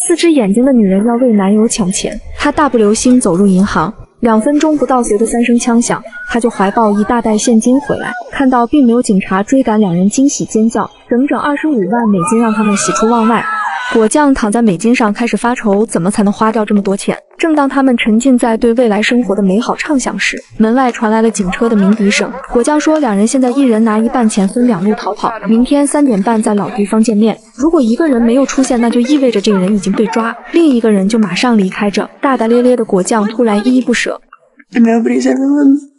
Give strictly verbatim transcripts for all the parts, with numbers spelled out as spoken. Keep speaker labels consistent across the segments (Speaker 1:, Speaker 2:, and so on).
Speaker 1: 四只眼睛的女人要为男友抢钱，她大步流星走入银行。两分钟不到，随着三声枪响，他就怀抱一大袋现金回来，看到并没有警察追赶，两人惊喜尖叫，整整二十五万美金让他们喜出望外。果酱躺在美金上开始发愁，怎么才能花掉这么多钱？正当他们沉浸在对未来生活的美好畅想时，门外传来了警车的鸣笛声。果酱说，两人现在一人拿一半钱，分两路逃跑，明天三点半在老地方见面。如果一个人没有出现，那就意味着这个人已经被抓，另一个人就马上离开着。大大咧咧的果酱突然依依不舍。
Speaker 2: Nobody's ever loved me.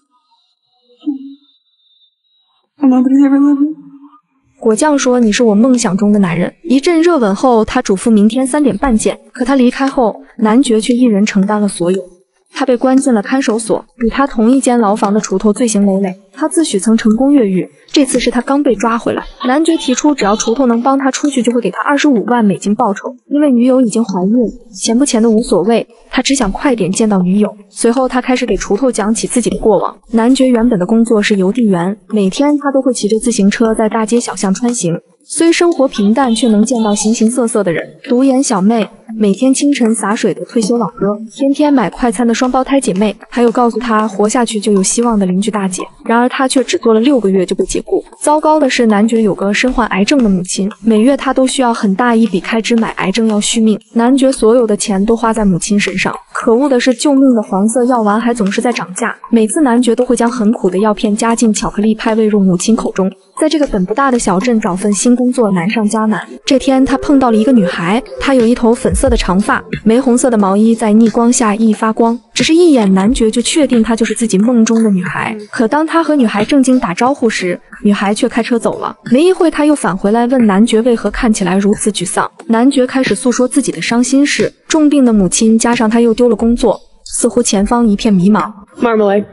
Speaker 2: Nobody's ever loved me.
Speaker 1: 果酱说，你是我梦想中的男人。一阵热吻后，他嘱咐明天三点半见。可他离开后，男爵却一人承担了所有。他被关进了看守所，与他同一间牢房的锄头罪行累累。他自诩曾成功越狱，这次是他刚被抓回来。男爵提出，只要锄头能帮他出去，就会给他二十五万美金报酬。因为女友已经怀孕，钱不钱的无所谓，他只想快点见到女友。随后，他开始给锄头讲起自己的过往。男爵原本的工作是邮递员，每天他都会骑着自行车在大街小巷穿行。虽生活平淡，却能见到形形色色的人。独眼小妹，每天清晨洒水的退休老哥，天天买快餐的双胞胎姐妹，还有告诉他活下去就有希望的邻居大姐。然而他却只做了六个月就被解雇。糟糕的是，男爵有个身患癌症的母亲，每月他都需要很大一笔开支买癌症药续命。男爵所有的钱都花在母亲身上。可恶的是，救命的黄色药丸还总是在涨价，每次男爵都会将很苦的药片加进巧克力派喂入母亲口中。在这个本不大的小镇找份新工作难上加难。这天他碰到了一个女孩，她有一头粉色的长发，玫红色的毛衣在逆光下熠发光，只是一眼男爵就确定她就是自己梦中的女孩。可当他和女孩正经打招呼时，女孩却开车走了。没一会他又返回来问男爵为何看起来如此沮丧。男爵开始诉说自己的伤心事，重病的母亲加上他又丢了工作，似乎前方一片迷茫。
Speaker 2: Marmalade.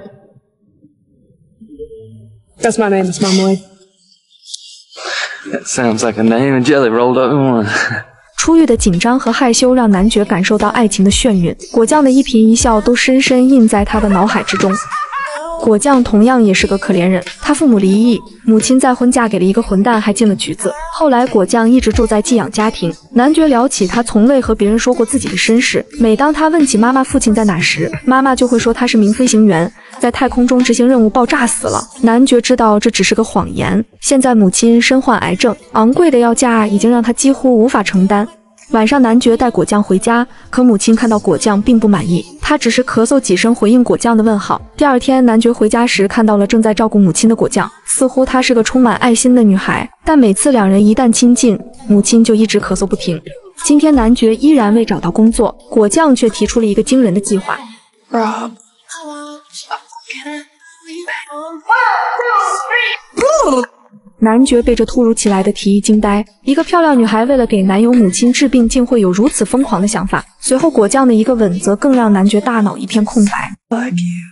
Speaker 2: That's my name, it's Marmalade.That
Speaker 3: sounds like a name and jelly rolled up in one.
Speaker 1: 初遇的紧张和害羞让男爵感受到爱情的眩晕，果酱的一颦一笑都深深印在他的脑海之中。果酱同样也是个可怜人，他父母离异，母亲再婚嫁给了一个混蛋，还进了局子。后来果酱一直住在寄养家庭。男爵聊起他从未和别人说过自己的身世，每当他问起妈妈父亲在哪时，妈妈就会说他是名飞行员，在太空中执行任务爆炸死了。男爵知道这只是个谎言。现在母亲身患癌症，昂贵的药价已经让他几乎无法承担。晚上男爵带果酱回家，可母亲看到果酱并不满意，她只是咳嗽几声回应果酱的问号。第二天男爵回家时看到了正在照顾母亲的果酱，似乎她是个充满爱心的女孩，但每次两人一旦亲近，母亲就一直咳嗽不停。今天男爵依然未找到工作，果酱却提出了一个惊人的计划。
Speaker 2: Rob. One, two, three.
Speaker 1: 男爵被这突如其来的提议惊呆。一个漂亮女孩为了给男友母亲治病，竟会有如此疯狂的想法。随后果酱的一个吻，则更让男爵大脑一片空白。
Speaker 2: Like you.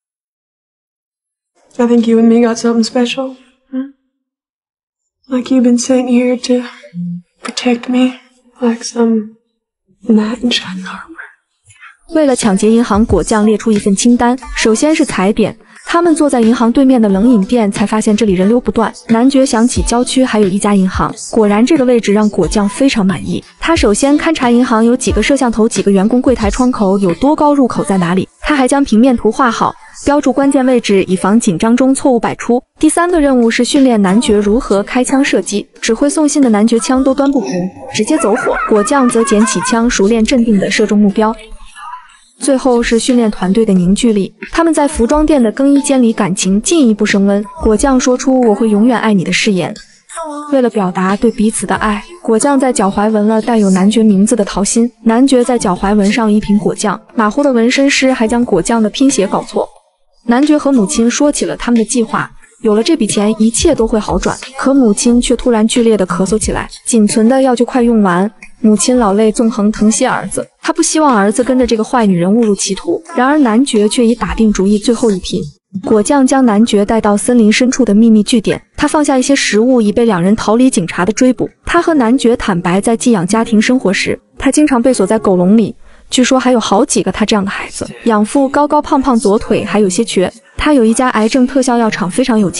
Speaker 2: I think you and me got something special. Hmm? Like you've been sent here to protect me, like some knight in shining armor.
Speaker 1: 为了抢劫银行，果酱列出一份清单，首先是踩点。他们坐在银行对面的冷饮店，才发现这里人流不断。男爵想起郊区还有一家银行，果然这个位置让果酱非常满意。他首先勘察银行有几个摄像头，几个员工柜台窗口有多高，入口在哪里。他还将平面图画好，标注关键位置，以防紧张中错误百出。第三个任务是训练男爵如何开枪射击。只会送信的男爵枪都端不平，直接走火。果酱则捡起枪，熟练镇定地射中目标。最后是训练团队的凝聚力，他们在服装店的更衣间里感情进一步升温。果酱说出我会永远爱你的誓言。为了表达对彼此的爱，果酱在脚踝纹了带有男爵名字的桃心，男爵在脚踝纹上了一瓶果酱。马虎的纹身师还将果酱的拼写搞错。男爵和母亲说起了他们的计划，有了这笔钱，一切都会好转。可母亲却突然剧烈的咳嗽起来，仅存的药就快用完。母亲老泪纵横，疼惜儿子，她不希望儿子跟着这个坏女人误入歧途。然而男爵却已打定主意，最后一拼。果酱将男爵带到森林深处的秘密据点，他放下一些食物，以备两人逃离警察的追捕。他和男爵坦白，在寄养家庭生活时，他经常被锁在狗笼里，据说还有好几个他这样的孩子。养父高高胖胖，左腿还有些瘸。他有一家癌症特效药厂，非常有钱。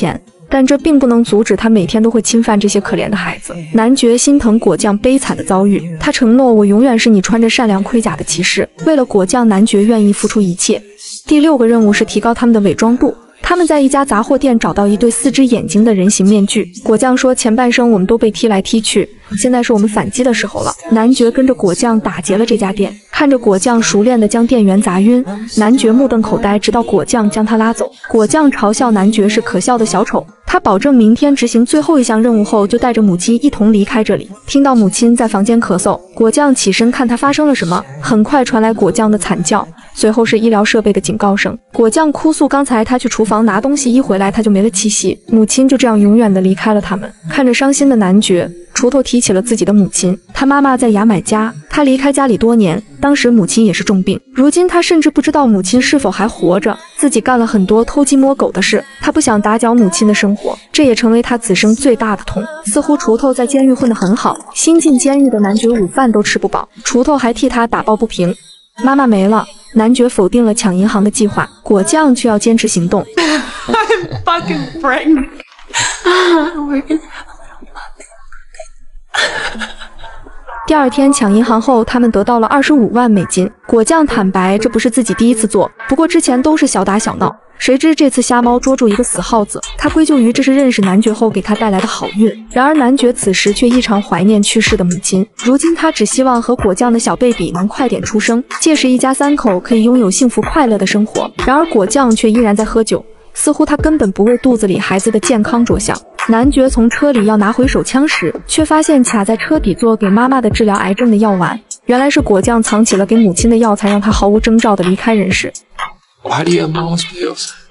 Speaker 1: 但这并不能阻止他每天都会侵犯这些可怜的孩子。男爵心疼果酱悲惨的遭遇，他承诺我永远是你穿着善良盔甲的骑士。为了果酱，男爵愿意付出一切。第六个任务是提高他们的伪装度。他们在一家杂货店找到一对四只眼睛的人形面具。果酱说，前半生我们都被踢来踢去，现在是我们反击的时候了。男爵跟着果酱打劫了这家店，看着果酱熟练地将店员砸晕，男爵目瞪口呆，直到果酱将他拉走。果酱嘲笑男爵是可笑的小丑，他保证明天执行最后一项任务后就带着母亲一同离开这里。听到母亲在房间咳嗽，果酱起身看她发生了什么，很快传来果酱的惨叫，随后是医疗设备的警告声。果酱哭诉，刚才他去厨房拿东西，一回来他就没了气息，母亲就这样永远的离开了他们。看着伤心的男爵，锄头提起了自己的母亲，他妈妈在牙买加，他离开家里多年，当时母亲也是重病，如今他甚至不知道母亲是否还活着，自己干了很多偷鸡摸狗的事，他不想打搅母亲的生活，这也成为他此生最大的痛。似乎锄头在监狱混得很好，新进监狱的男爵午饭都吃不饱，锄头还替他打抱不平。妈妈没了，男爵否定了抢银行的计划，果酱却要坚持行动。
Speaker 2: I'm fucking pregnant. We're gonna
Speaker 1: 第二天抢银行后，他们得到了二十五万美金。果酱坦白，这不是自己第一次做，不过之前都是小打小闹。谁知这次瞎猫捉住一个死耗子，他归咎于这是认识男爵后给他带来的好运。然而男爵此时却异常怀念去世的母亲，如今他只希望和果酱的小贝比能快点出生，届时一家三口可以拥有幸福快乐的生活。然而果酱却依然在喝酒，似乎他根本不为肚子里孩子的健康着想。男爵从车里要拿回手枪时，却发现卡在车底座给妈妈的治疗癌症的药丸，原来是果酱藏起了给母亲的药，才让他毫无征兆地离开人世。
Speaker 3: Why do you have mom's pills?